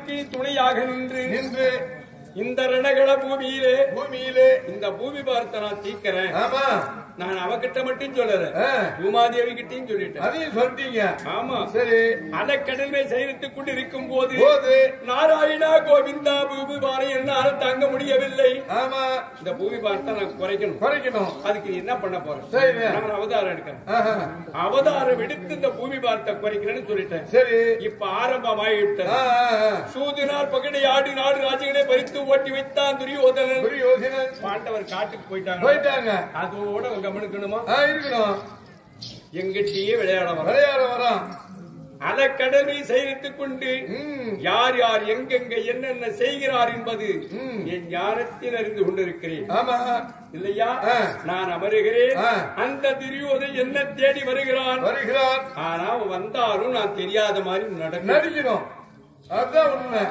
எனக்கு துணையாக நின்று இந்த ரணகள பூமியிலே இந்த பூமி பார்த்த நான் தீக்கிறேன். ஆமா, நான் அவகிட்ட மட்டும் சொல்லல, பூமாதேவி கிட்டையும் சொல்லிட்டேன். அதையும் சொல்லிட்டீங்க. ஆமா, சரி. அதை கடமை செய்துக் கொண்டு இருக்கும் போது நாராயணா கோவிந்தா பூமி பாறை என்னால் தாங்க முடியவில்லை. ஆமா, இந்த பூமி பார்த்தா நான் குறைக்கணும். அதுக்கு என்ன பண்ண போறேன்? நான் அவதாரம் எடுக்கிறேன். அவதாரம் எடுத்து இந்த பூமி பார்த்த குறைக்கிறேன்னு சொல்லிட்டேன். சரி, இப்ப ஆரம்பமாயிட்டேன். சூதினார் பகடை ஆடு நாடு ராஜ்யங்களை பறித்து ஓட்டி வைத்தான் துரியோதனன். பாண்டவர் காட்டுக்கு போயிட்டாங்க. அதோட கவனிக்கணுமா? இருக்கணும். எங்கிட்டயே விளையாட வரான். அதை கடமை செய்துக் கொண்டு யார் யார் எங்கெங்க என்னென்ன செய்கிறார் என்பது என் ஞானத்தில் அறிந்து கொண்டிருக்கிறேன். ஆமா இல்லையா? நான் அமருகிறேன். அந்த துரியோதனன் என்ன தேடி வருகிறான். ஆனா வந்தாலும் நான் தெரியாத மாதிரி நடிக்கணும். அதுதான் உண்மை.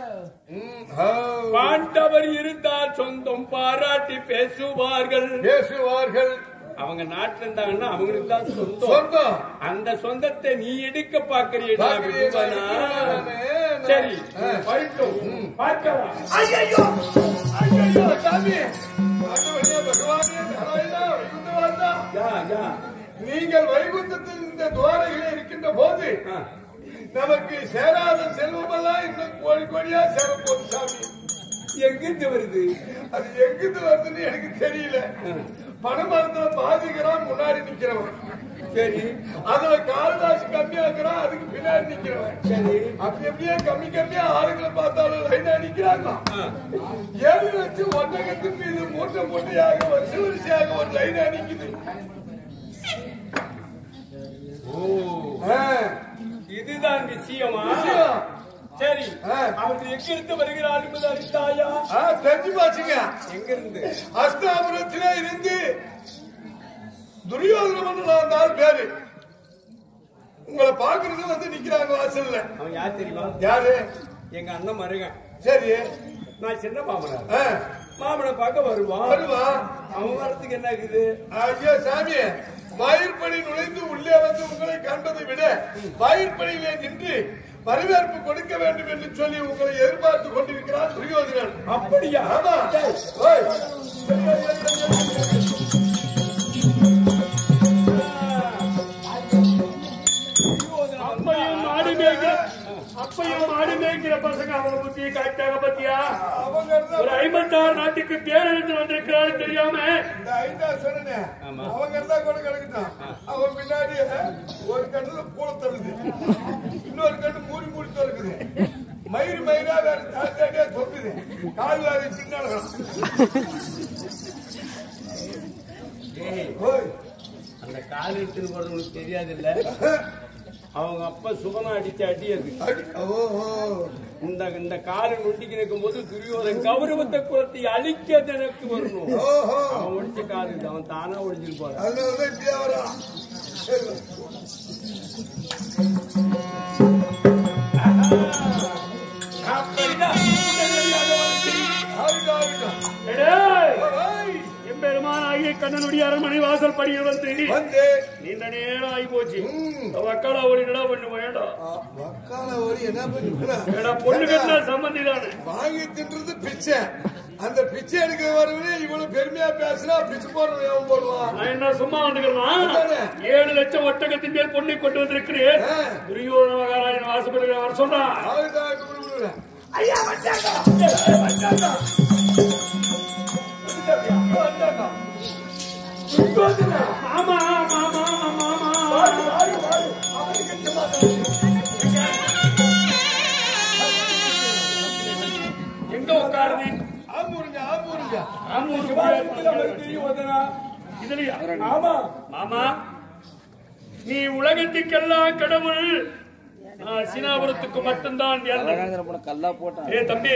பாண்டவர் இருந்தால் சொந்தம் பாராட்டி பேசுவார்கள். அவங்க நாட்டில் இருந்தாங்கன்னா அவங்களுக்கு தான் சொந்தம். அந்த சொந்தத்தை நீ எடுக்க பாக்குறீடா? சரி, பார்க்கலாம். நீங்கள் வைகுந்தத்தில் இந்த துவாரைகளே இருக்கின்ற போது நமக்கு சேராத செல்வமெல்லாம் இன்னும் கோடி கோடியா சேரப்போது. சாமி எங்கிருந்து வருது? அது எங்கிருந்து வருதுன்னு எனக்கு தெரியல. பணமரத்துல பாதிக்கிறான், முன்னாடி நிக்கிறவன். சரி, அதுல கால்வாசி கம்மியாக்குறான், அதுக்கு பின்னாடி நிக்கிறவன். சரி, அப்படி எப்படியே கம்மியா ஆளுங்களை பார்த்தாலும் லைனா நிக்கிறாங்க. 7 லட்சம் ஒட்டகத்தின் மீது மூட்டையாக வரிசையாக ஒரு லைனா நிக்குது. இதுதான் விஷயமா? சரி, அவர் எங்கிருந்து வருகிறார் என்பது அறிந்தாயா? தெரிஞ்சு பாச்சுங்க. எங்கிருந்து? அஸ்தாபுரத்திலே இருந்து துரியோதனன் பேரு. உங்களை பாக்குறது வந்து நிக்கிறாங்க வாசல்ல. அவன் யார் தெரியுமா? யாரு? எங்க அண்ணன் மருகன். சரி, நான் சின்ன மாமனை பார்க்க வருவான். அவன் வரத்துக்கு என்ன இருக்குது? ஐயோ சாமி, வாயிற்படி நுழைந்து உள்ளே வந்து உங்களை காண்பதை விட வாயிற்படியிலே நின்று வரவேற்பு கொடுக்க வேண்டும் என்று சொல்லி உங்களை எதிர்பார்த்து கொண்டிருக்கிறார் துரியோதனன். அப்படியா? ஆமா. அப்பையும் ஆடு மேய்க்கிற பசங்க அவங்க புத்தியை காட்டாங்க பத்தியா? ஒரு 56 நாட்டுக்கு பேரெழுத்து வந்திருக்கிறாரு தெரியாம. அவங்க இருந்தா கூட கிடைக்கட்டும். அவன் பின்னாடி ஒரு கண்ணுல பூல தருது, இன்னொரு கண்ணு மூடி தருக்குது. மயிரா வேற தாட்டியா தொக்குது. கால் வேற சின்ன அந்த கால் எடுத்துன்னு போறது உங்களுக்கு தெரியாது இல்ல? அவங்க அப்பா சுகமா அடிச்ச அடி அது. இந்த காலை நொண்டிக்கு நிற்கும் போது துரியோதன் கௌரவத்தை குலத்தை அழிக்க எனக்கு வரணும். அவன் ஒடிச்ச காலு, அவன் தானா ஒடிச்சிட்டு போறான். எம்பெருமானாகிய கண்ணனுடைய அரண்மனை வாசல் படியில் வந்து நீண்ட நேரம் ஆகி போச்சு. வக்காலா ஓடி என்ன பண்ணு வேண்டாம். வக்காலா ஓடி என்ன பண்ணு? பொண்ணு கட்டின சம்பந்தி தானே வாங்கி தின்றது பிச்சை. அந்த பிச்சை எடுக்கிற வரவே இவ்வளவு பெருமையா பேசினா பிச்சை போடுறவன் போடுவான். நான் என்ன சும்மா வந்துக்கிறேன்? 7 லட்சம் ஒட்டகத்தின் மேல் பொண்ணை கொண்டு வந்திருக்கிறேன். துரியோதன மகாராஜன் வாசப்படி வர சொன்னான். ஐயா ஆமா ஆமா எங்க உட்காருது? நீ உலகத்துக்கெல்லாம் கடவுள், சினாபுரத்துக்கு மட்டும்தான். ஏ தம்பி,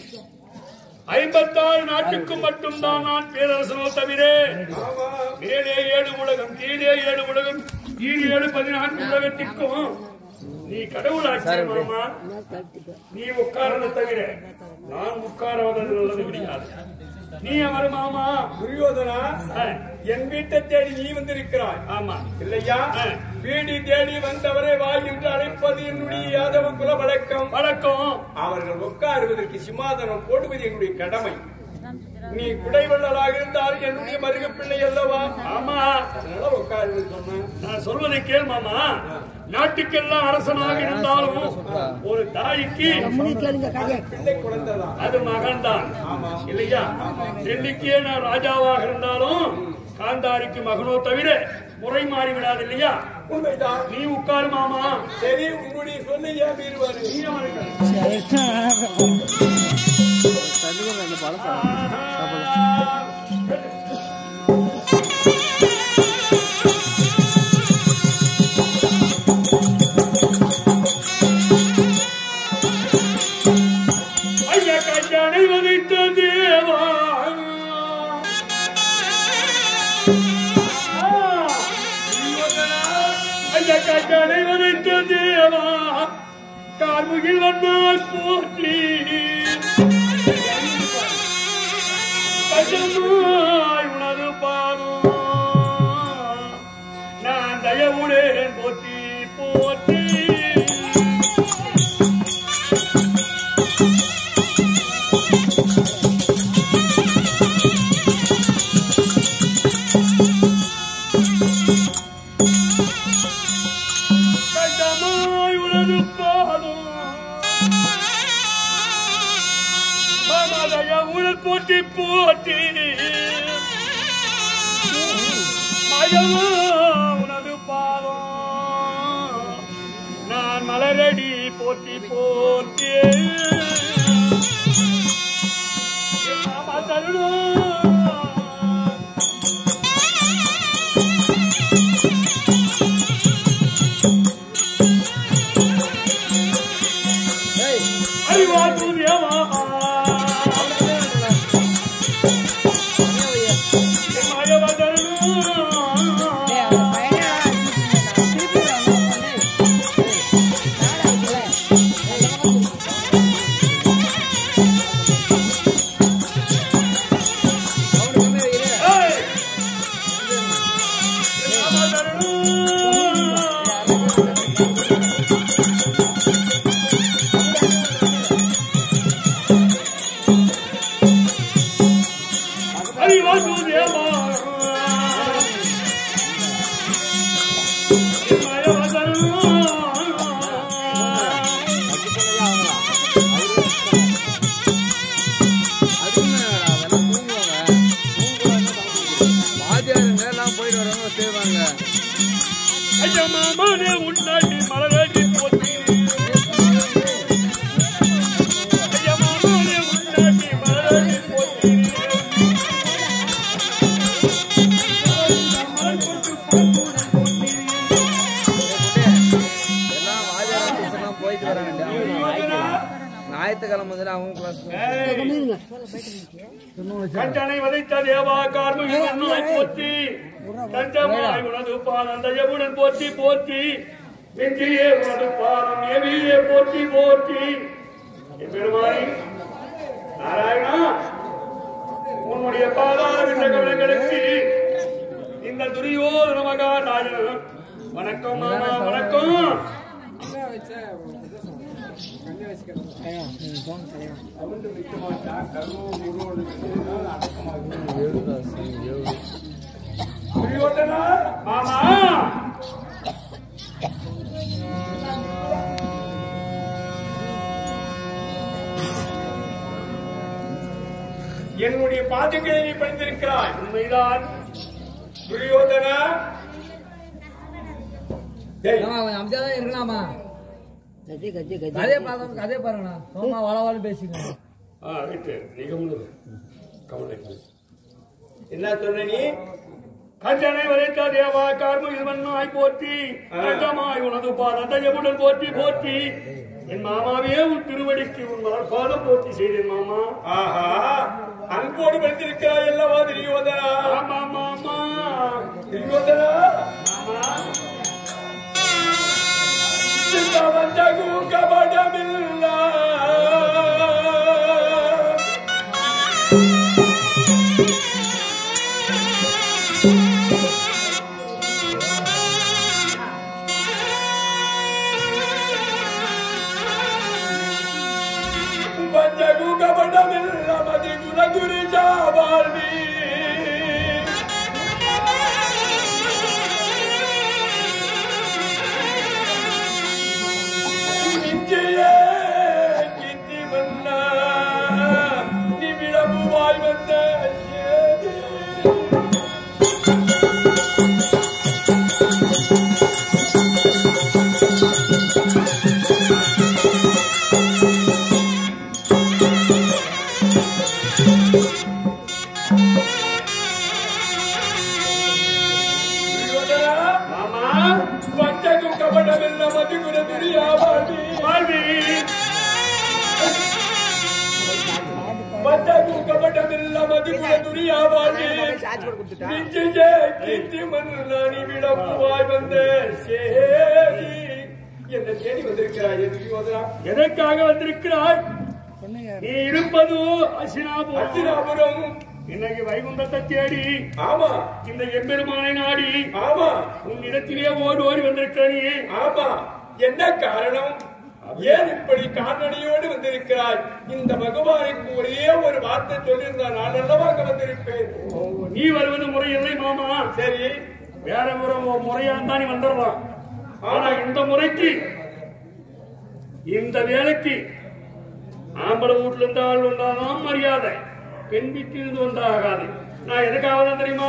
56 நாட்டுக்கு மட்டும்தான் நான் பேரரசனோ தவிர மேலே 7 உலகம், கீழே 7 உலகம், கீழே 14 உலகத்திற்கும் நீ கடவுள் ஆச்சரியமா? நீ உட்காரத தவிர நான் உட்காரவதற்கு நல்லது கிடையாது. நீ அவர் மாமா துரியோதனா, என் வீட்டை தேடி நீ வந்திருக்கிறாய். ஆமா இல்லையா? வீடி தேடி வந்தவரை வாழ்கின்ற அழைப்பது என்னுடைய யாதவ குல வழக்கம். அவர்கள் உட்காருவதற்கு சிம்மாசனம் போடுவது என்னுடைய கடமை. நீ குடைவள்ளலாக இருந்தால் என்னுடைய மருக பிள்ளை அல்லவா? ஆமா, அதனால உட்காருன்னு சொன்ன. நான் சொல்வதை கேள் மாமா. நாட்டுக்கெல்லாம் அரசனாக இருந்தாலும் ஒரு தாய்க்கு பிள்ளை குழந்தைதான், அது மகன் தான் இல்லையா? டெல்லிக்கே நான் ராஜாவாக இருந்தாலும் காந்தாரிக்கு மகனோ தவிர முறை மாறி விடாது இல்லையா? உண்மைதான். நீ உட்காரு மாமா. சரி, உங்களுடைய சொல்ல ஏன் மீறுவாரு? ஐயா கல்யாணை வதைத்த தேவா, ஐயா கல்யாணை வதைத்த தேவா, கார்முகில் வந்தால் போற்றி உனது பாதம் நான் தயவுடன் போற்றி போற்றி. கண்டமாய் உனது பாதம் தயவுடன் போற்றி போற்றி. உனது பாதம் நான் மலரடி போற்றி போற்றி. அறிவாது தேவா, உன்னாடி மலரடி போற்றி. உன்னாடி மலரடி போற்றி. ஞாயிற்றுக்கிழமை கண்டனை வதைத்த தேவா கார்முகில் போற்றி. தஞ்சமாய் உனது பாதம் தயவுடன் போற்றி போற்றி. நெஞ்சிலே உனது பாதம் எவியே போற்றி போற்றி. பெருமானி நாராயணா, உன்னுடைய பாதார விண்ணகங்களுக்கு இந்த துரியோதன மகாராஜன் வணக்கம் மாமா வணக்கம். மாமா என்னுடைய பாதங்களை நீ படித்திருக்கிறாய். உண்மைதான் துரியோதனா, அமைதியாதான் இருக்கலாமா? கதையை பார்த்தோம், கதையை பாருங்கண்ணா. சோமா வளவாளு பேசிக்கணும். என்ன சொன்ன நீ? கஞ்சனை வதைத்த தேவா கார்முகில் வண்ணாய் போற்றி. கஞ்சமாய் உனது பாதம் தயவுடன் போற்றி போற்றி. என் மாமாவே உன் திருவடிக்கு உன் பாதம் போற்றி செய்தேன் மாமா. ஆஹா, அன்போடு படித்திருக்கிறாய் அல்லவா துரியோதனா? ஆமா மாமா. துரியோதனா, சித்தவந்தகு கபடமில்லா கபடமில்லாமதி குலகுரு ஜாவாழ்வி நிச்சய கிட்டி மன்னா நிமிடமுவாய் வந்த எதற்காக வந்திருக்கிறாய்? நீ இருப்பது அசினாபுரம். இன்னைக்கு வைகுந்தத்தை தேடி ஆமா இந்த எம்பெருமானை நாடி ஆமா உன்னிடத்திலே ஓடி ஓடி வந்திருக்கிறாய். ஆமா என்ன காரணம்? ஏன் இப்படி காரணடியோடு வந்திருக்கிறாய்? இந்த பகவானுக்கு ஒரே ஒரு வார்த்தை சொல்லியிருந்தா நான் நல்லவாக வந்திருப்பேன். நீ வருவது முறை இல்லை மாமா. சரி, வேற முறையா தான் நீ வந்துடலாம். ஆனா இந்த முறைக்கு இந்த வேலைக்கு ஆம்பளை வீட்டுல இருந்து ஆள் வந்தாதான் மரியாதை, பெண் வீட்டில் இருந்து வந்தாகாது. நான் எதுக்காக தான் தெரியுமா?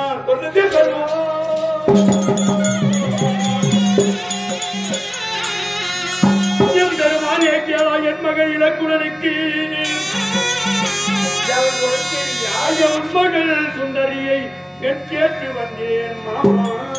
என் மகள் இலக்குடனுக்கு என் மகள் சுந்தரியை கேட்டு வந்தேன் மாமா.